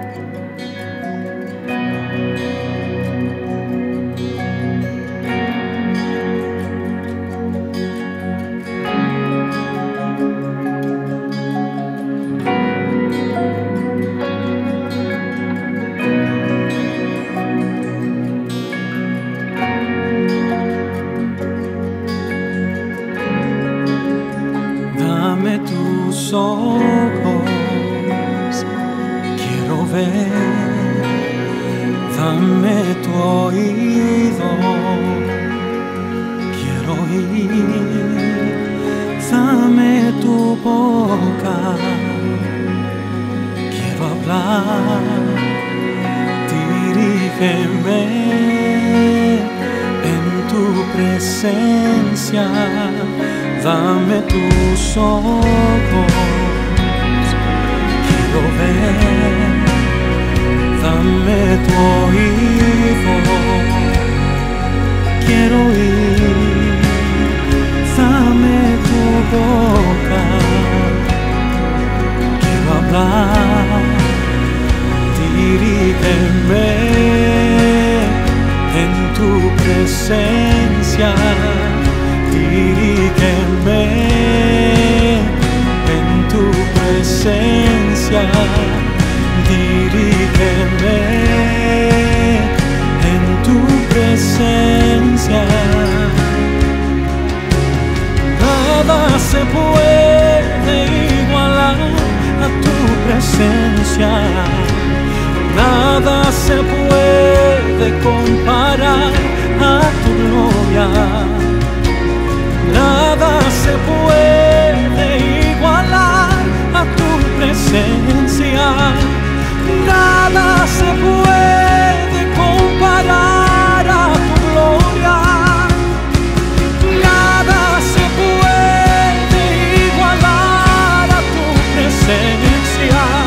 Dame tus ojos, quiero ver. Dame tu oído, quiero oír. Dame tu boca, quiero hablar. Dirígeme en tu presencia. Dame tus ojos, quiero ver. Dame tu oído, quiero oír. Dame tu boca, quiero hablar. Dirígeme en tu presencia. Dirígeme en tu presencia. Dirígeme en tu presencia. Nada se puede igualar a tu presencia. Nada se puede comparar a tu gloria. Nada se puede igualar a tu presencia. Nada se puede comparar a tu gloria. Nada se puede igualar a tu presencia.